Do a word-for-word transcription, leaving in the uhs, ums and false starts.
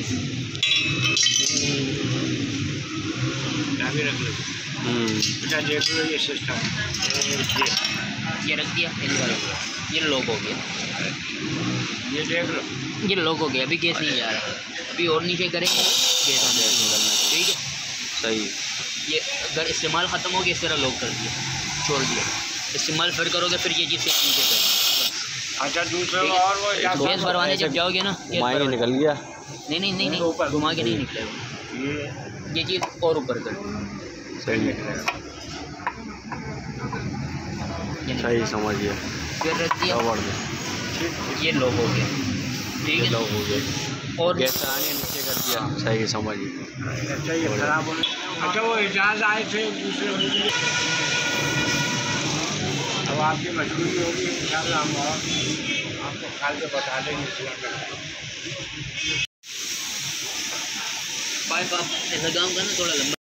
भी रख लो। बेटा देख लो ये सिस्टम, ये ये रख दिया, ये लॉक हो गया, ये देख लो, ये लॉक हो गया। अभी गैस नहीं जा रहा, अभी और नीचे करेंगे गैस आने निकलना। ठीक है, सही। ये अगर इस्तेमाल ख़त्म हो गया इस तरह लॉक कर दिया, छोड़ दिया। इस्तेमाल फिर करोगे फिर ये चीज़ से नीचे करेंगे। अच्छा दूसरा और वो गैस भरवाने जब जाओगे ना, मायने निकल गया। नहीं नहीं नहीं नहीं घुमा के नहीं निकलेगा, ये चीज़ और ऊपर कर। सही सही समझिए। फिर रख दिया, ये लॉक हो गया। ठीक है, लॉक हो गया और गैस आगे नीचे कर दिया। सही समझिए। अच्छा ये खराब होने, अच्छा वो इजाज़ आए थे दूसरे, अब आपकी मजबूरी होगी इंशाल्लाह हम और आपको खाल के बता देंगे। पाइप आप ऐसा काम करना थोड़ा लंबा।